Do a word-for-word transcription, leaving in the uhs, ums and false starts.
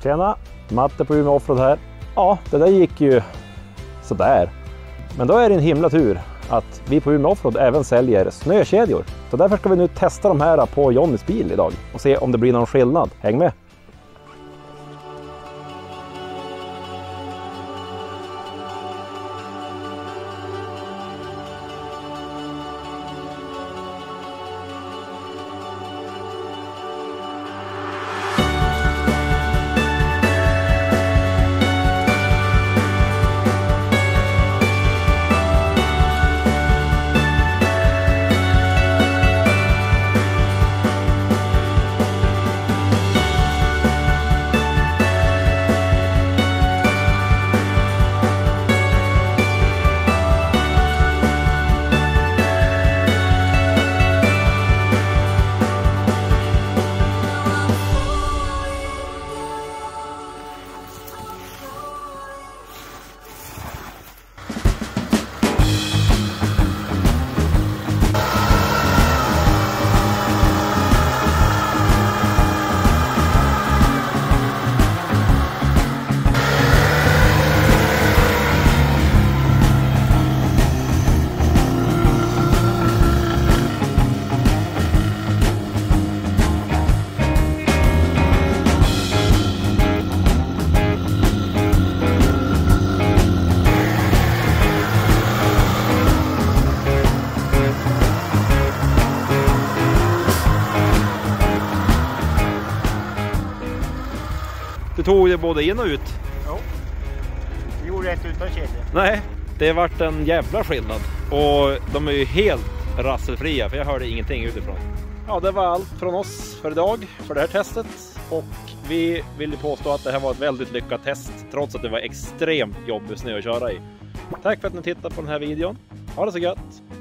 Tjena, Matte på Umeå Offroad här. Ja, det där gick ju sådär. Men då är det en himla tur att vi på Umeå Offroad även säljer snökedjor. Så därför ska vi nu testa de här på Johnnys bil idag och se om det blir någon skillnad. Häng med! Du tog det både in och ut? Ja, det gjorde rätt utan kedja. Nej, det har varit en jävla skillnad. Och de är ju helt rasselfria, för jag hörde ingenting utifrån. Ja, det var allt från oss för idag, för det här testet. Och vi vill ju påstå att det här var ett väldigt lyckat test, trots att det var extremt jobbigt snö att köra i. Tack för att ni tittade på den här videon. Ha det så gött!